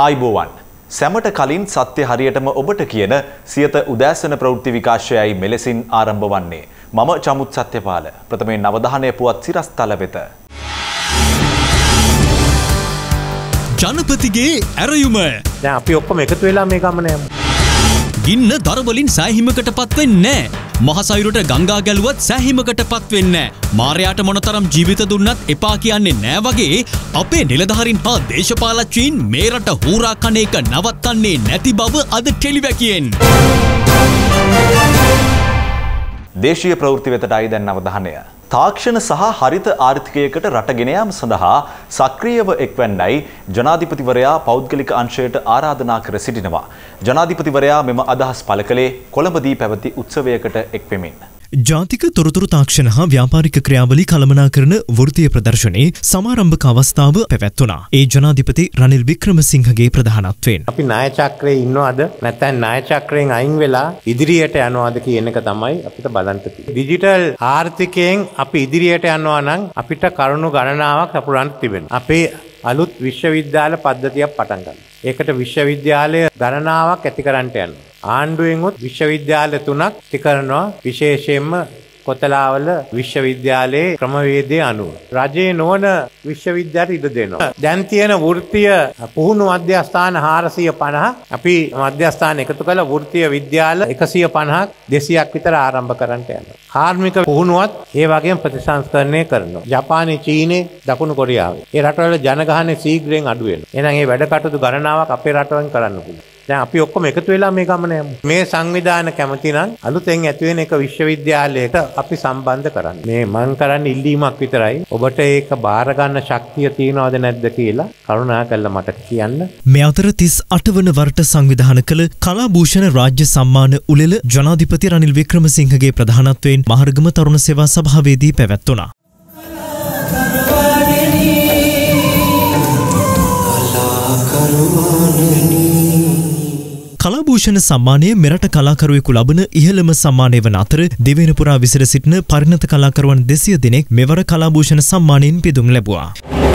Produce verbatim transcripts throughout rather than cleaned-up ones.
ආයිබෝවන් සැමට කලින් සත්‍ය හරියටම ඔබට කියන සියත උදෑසන ප්‍රවෘත්ති විකාශයයි මෙලෙසින් ආරම්භ වන්නේ. මම චමුත් සත්‍යපාල. ප්‍රථමයෙන් අවධානය පුවත් සිරස්තල වෙත. ජනපතිගේ ඇරයුම. දැන් අපි ඔක්කොම එකතු වෙලා මේ ගමන යමු. ගින්න දරවලින් සෑහීමකටපත් වෙන්නේ නැහැ. මහසයුරට ගංගා ගැලුවත් සෑහීමකටපත් වෙන්නේ නැහැ. මාරයාට මොනතරම් ජීවිත දුන්නත් එපා කියන්නේ නැහැ වගේ අපේ නිලධාරීන් හා දේශපාලකයන් මේ රට හූරා කන එක නවත්තන්නේ නැති බව අද ටෙලිවැකියෙන්. දේශීය ප්‍රවෘත්ති වෙතටයි දැන් අවධානය. තාක්ෂණ සහ හරිත ආර්ථිකයකට රට ගෙන යාම සඳහා සක්‍රියව එක්වන්නයි ජනාධිපතිවරයා පෞද්ගලික අංශයට ආරාධනා කර සිටිනවා. ජනාධිපතිවරයා මෙම අදහස් පළ කළේ කොළඹදී පැවති උත්සවයකට එක්වෙමින්. ජාතික තොරතුරු තාක්ෂණ හා ව්‍යාපාරික ක්‍රියාවලි කළමනාකරන වෘත්තීය ප්‍රදර්ශනයේ සමාරම්භක අවස්ථාව පැවැත්වුණා. ඒ ජනාධිපති රනිල් වික්‍රමසිංහගේ ප්‍රධානත්වයෙන්. අපි ණය චක්‍රයේ ඉන්නවද නැත්නම් ණය චක්‍රයෙන් අයින් වෙලා ඉදිරියට යනවාද කියන එක තමයි අපිට බලන්න තියෙන්නේ. ඩිජිටල් ආර්ථිකයෙන් අපි ඉදිරියට යනවා නම් අපිට කරුණු ගණනාවක් අපුරන්න තිබෙනවා. අපේ අලුත් විශ්වවිද්‍යාල පද්ධතියක් පටන් ගන්නවා. ඒකට විශ්වවිද්‍යාලය ගණනාවක් ඇති කරන්නට යනවා. ආණ්ඩුවෙන් උත් විශ්වවිද්‍යාල තුනක් ඇති කරනවා විශේෂයෙන්ම කොතලාවල විශ්වවිද්‍යාලයේ ක්‍රමවේදය අනුව. රජයේ නොවන විශ්වවිද්‍යාලයට ඉඩ දෙනවා. දැන් තියෙන වෘත්තීය පුහුණු මධ්‍යස්ථාන හාරසිය පනහ අපි මධ්‍යස්ථාන එකතු කළ වෘත්තීය විද්‍යාල එකසිය පනහක් දෙසියක් විතර ආරම්භ කරන්නට යනවා. කාර්මික පුහුණුවත් ඒ වගේම ප්‍රතිසංස්කරණය කරනවා. ජපානයේ, චීනයේ, දකුණු කොරියාවේ. ඒ රටවල ජනගහනය ශීඝ්‍රයෙන් අඩු වෙනවා. එහෙනම් මේ වැඩ කටයුතු ගණනාවක් අපේ රටවල් කරන්න පුළුවන්. දැන් අපි ඔක්කොම එකතු වෙලා මේ ගමන යමු. මේ සංවිධාන කැමති නම් අලුතෙන් ඇති වෙන එක විශ්වවිද්‍යාලයකට අපි සම්බන්ධ කරන්න. මේ මං කරන්න ඉල්ලීමක් විතරයි. ඔබට ඒක බාර ගන්න ශක්තිය තියනවද නැද්ද කියලා කරුණාකරලා මට කියන්න. මේ අතර තිස් අට වන වරට සංවිධාන කළ කලාභූෂණ රාජ්‍ය සම්මාන උළෙල ජනාධිපති රනිල් වික්‍රමසිංහගේ ප්‍රධානත්වයෙන් මහරගම තරුණ සේවා සභාවේදී පැවැත්වුණා. කලාභූෂණ සම්මානය මෙරට කලාකරුවෙකු ලබන ඉහළම සම්මානය වන අතර දෙවැනි පුරා විසිර සිටින පරිණත කලාකරුවන් දෙසිය දෙනෙක් මෙවර කලාභූෂණ සම්මානයෙන් පිදුම් ලැබුවා.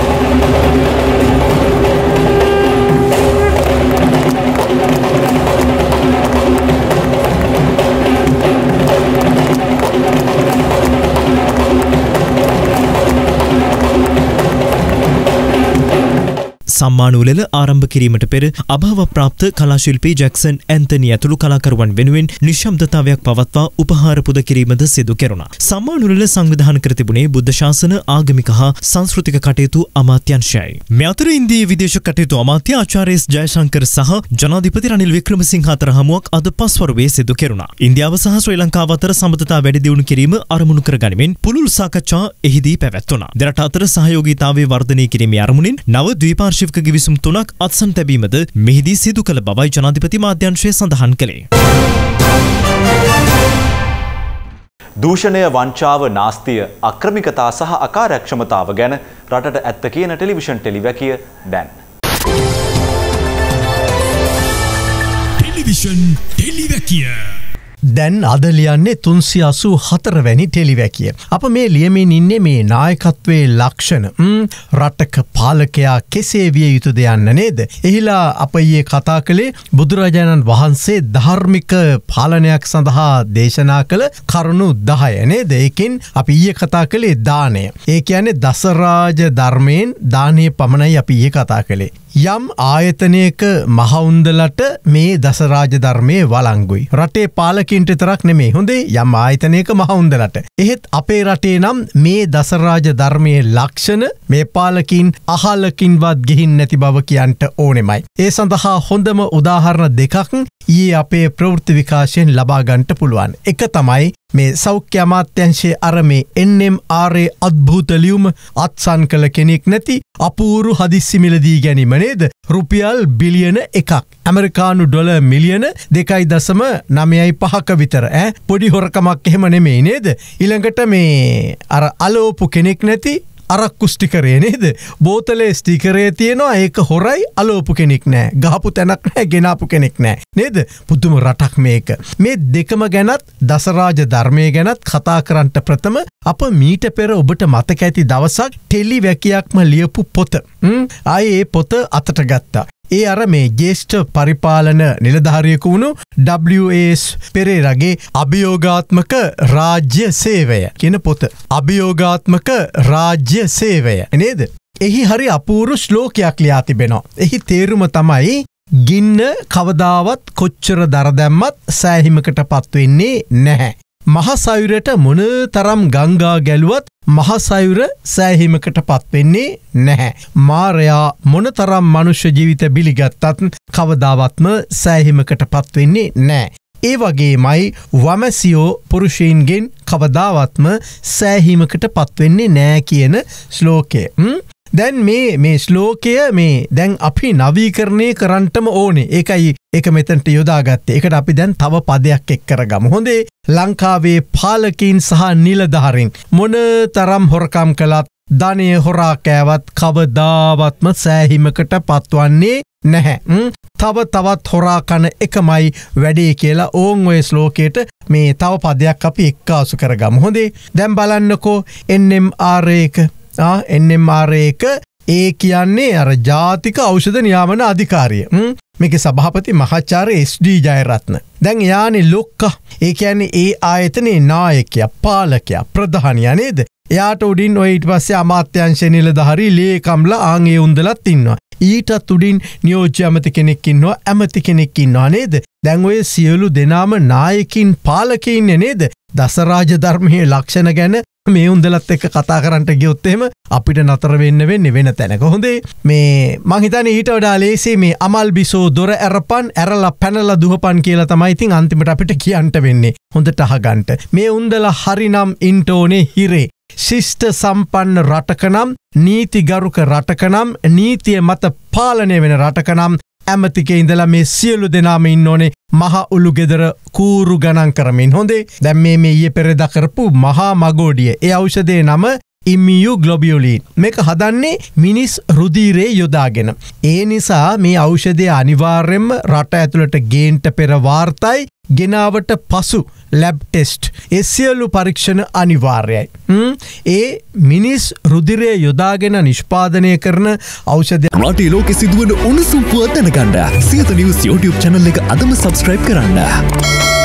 සම්මාන උළෙල ආරම්භ කිරීමට පෙර අභාව ප්‍රාප්ත කලාශිල්පී ජැක්සන් ඇන්තනි ඇතුළු කලාකරුවන් වෙනුවෙන් නිශ්ශබ්දතාවයක් පවත්වා උපහාර පුද කිරීමද සිදු කෙරුණා. සම්මාන උළෙල සංවිධානය කර තිබුණේ බුද්ධ ශාසන ආගමික හා සංස්කෘතික කටයුතු අමාත්‍යාංශයයි. මේ අතර ඉන්දීය විදේශ කටයුතු අමාත්‍ය ආචාර්ය එස් ජයශංකර් සහ ජනාධිපති රනිල් වික්‍රමසිංහ අතර හමුවක් අද පස්වරුවේ සිදු කෙරුණා. ඉන්දියාව සහ ශ්‍රී ලංකාව අතර සමගතා වැඩි දියුණු කිරීම අරමුණු කර ගනිමින් පුළුල් සාකච්ඡා එහිදී පැවැත්වුණා. දෙරට අතර සහයෝගීතාවය වර්ධනය කිරීමේ අරමුණින් නව ද්විපාර්ශ්වික ගිවිසුම් තුනක් අත්සන් තැබීමද මෙහිදී සිදු කළ බවයි ජනාධිපති මාධ්‍යංශය සඳහන් කළේ. දූෂණය, වංචාව, නාස්තිය, අක්‍රමිකතා සහ අකාර්යක්ෂමතාව ගැන රටට ඇත්ත කියන ටෙලිවිෂන් ටෙලිවැකිය දැන්. ටෙලිවිෂන් ටෙලිවැකිය දැන් අද ලියන්නේ තුන්සිය අසූ හතර වැනි ටෙලිවැකිය. අප මේ ලියමින් ඉන්නේ මේ නායකත්වයේ ලක්ෂණ රටක පාලකයා කෙසේ විය යුතුද යන්න නේද? එහිලා අප ඊයේ කතා කළේ බුදුරජාණන් වහන්සේ ධාර්මික පාලනයක් සඳහා දේශනා කළ කරුණු දහය නේද? ඒකෙන් අපි ඊයේ කතා කළේ දානය. ඒ කියන්නේ දසරාජ ධර්මයෙන් දානය පමණයි අපි ඊයේ කතා කළේ. යම් ආයතනයක මහවුන්දලට මේ දසරාජ ධර්මයේ වළංගුයි. රටේ පාලකින්ට තරක් නෙමේ හොඳේ යම් ආයතනයක මහවුන්දලට. එහෙත් අපේ රටේ නම් මේ දසරාජ ධර්මයේ ලක්ෂණ මේ පාලකින් අහලකින්වත් ගිහින් නැති බව කියන්ට ඕනෙමයි. ඒ සඳහා හොඳම උදාහරණ දෙකක් ඊයේ අපේ ප්‍රවෘත්ති විකාශයෙන් ලබා ගන්නට පුළුවන්. එක තමයි මේ සෞඛ්‍ය අමාත්‍යාංශයේ අර මේ එන් එම් ආර් ඒ අද්භූත ලියුම අත්සන් කළ කෙනෙක් නැති අපූරු හදිස්සි මිලදී ගැනීම නේද? රුපියල් බිලියන එකක්. ඇමරිකානු ඩොලර් මිලියන දෙකයි දශම නවයයි පහක විතර ඈ පොඩි හොරකමක් එහෙම නෙමෙයි නේද? ඊළඟට මේ අර අලෝපු කෙනෙක් නැති අරක්කු ස්ටිකරේ නේද? බෝතලේ ස්ටිකරේ තියෙනවා ඒක හොරයි අලෝපු කෙනෙක් නෑ. ගහපු තැනක් නෑ ගෙනාපු කෙනෙක් නෑ නේද? පුදුම රටක් මේක. මේ දෙකම ගැනත් දසරාජ ධර්මයේ ගැනත් කතා කරන්නට ප්‍රථම අප මීට පෙර ඔබට මතක ඇති දවසක් ටෙලිවැකියක්ම ලියපු පොත. ආයේ ඒ පොත අතට ගත්තා. ඒ අර මේ ජේෂ්ඨ පරිපාලන නිලධාරියෙකු වුණු ඩබ්ලිව් ඒ එස් පෙරේරාගේ අභියෝගාත්මක රාජ්‍ය සේවය කියන පොත. අභියෝගාත්මක රාජ්‍ය සේවය නේද? එහි හරි අපූර්ව ශ්ලෝකයක් ලියා තිබෙනවා. එහි තේරුම තමයි ගින්න කවදාවත් කොච්චර දර දැම්මත් සෑහීමකට පත්වෙන්නේ නැහැ. මහසයුරට මොන තරම් ගංගා ගැලුවත් මහසයුර සෑහීමකට පත්වෙන්නේ නැහැ. මාරයා මොන තරම් මනුෂ්‍ය ජීවිත බිලිගත්තත් කවදාවත්ම සෑහීමකට පත්වෙන්නේ නැහැ. ඒ වගේමයි වමසියෝ පුරුෂයින්ගෙන් කවදාවත්ම සෑහීමකට පත්වෙන්නේ නෑ කියන ශ්ලෝකය. දැන් මේ මේ ශ්ලෝකය මේ දැන් අපි නවීකරණය කරන්නටම ඕනේ. ඒකයි ඒක මෙතනට යොදාගත්තේ. ඒකට අපි දැන් තව පදයක් එක් කරගමු. හොඳේ. ලංකාවේ පාලකීන් සහ නිලධාරීන් මොන තරම් හොරකම් කළත් ධනය හොරා කෑවත් කවදාවත්ම සෑහීමකට පත්වන්නේ නැහැ. තව තවත් හොරා කන එකමයි වැඩේ කියලා ඕන් ඔය ශ්ලෝකයට මේ තව පදයක් අපි එක්කාසු කරගමු. හොඳේ. දැන් බලන්නකෝ එන් එම් ආර් එක. ආ එන් එම් ආර් එක ඒ කියන්නේ අර ජාතික ඖෂධ නියාමන අධිකාරිය. මේකේ සභාපති මහාචාර්ය එස් ඩී ජයරත්න. දැන් යානේ ලොක්කා. ඒ කියන්නේ ඒ ආයතනයේ නායකයා, පාලකයා, ප්‍රධානියා නේද? එයාට උඩින් ඔය ඊට පස්සේ අමාත්‍යාංශ නිලධාරී ලේකම්ලා ආන් ඒ උන්දලත් ඉන්නවා. ඊටත් උඩින් නියෝජ්‍ය ඇමති කෙනෙක් ඉන්නවා, ඇමති කෙනෙක් ඉන්නවා නේද? දැන් ඔය සියලු දෙනාම නායකින් පාලකයින් නේද? දසරාජ ධර්මයේ ලක්ෂණ ගැන මේ උන්දලත් එක්ක කතා කරන්නට ගියොත් එහෙම අපිට නතර වෙන්න වෙන්නේ වෙන තැනක. හොඳේ. මේ මං හිතන්නේ ඊට වඩා ලේසි මේ අමල් බිසෝ දොර ඇරපන් ඇරලා පැනලා දුහපන් කියලා තමයි ඉතින් අන්තිමට අපිට කියන්න වෙන්නේ. හොඳට අහගන්න. මේ උන්දලා හරිනම් ඉන්ටෝනේ හිරේ. ශිෂ්ට සම්පන්න රටකනම්, නීතිගරුක රටකනම්, නීතිය මත පාලනය වෙන රටකනම් ඇමතිකේ ඉඳලා මේ සියලු දෙනාම ඉන්න ඕනේ මහා උළු ගෙදර කූරු ගණන් කරමින්. හොඳේ. දැන් මේ මේ ඊයේ පෙරේදා කරපු මහා මගෝඩිය. ඒ ඖෂධයේ නම ඉමියුග්ලොබියුලින්. මේක හදන්නේ මිනිස් රුධිරේ යොදාගෙන. ඒ නිසා මේ ඖෂධය අනිවාර්යයෙන්ම රට ඇතුළට ගේන්ට පෙර වාර්තයි, ගෙනාවට පසු ලැබ් ටෙස්ට් ඒ සියලු පරීක්ෂණ අනිවාර්යයි. ඒ මිනිස් රුධිරය යොදාගෙන නිෂ්පාදනය කරන ඖෂධය. රටේ ලෝකෙ සිදුවන උණුසුම් පුවත් දැනගන්න සියත නිවුස් YouTube channel එක අදම subscribe කරන්න.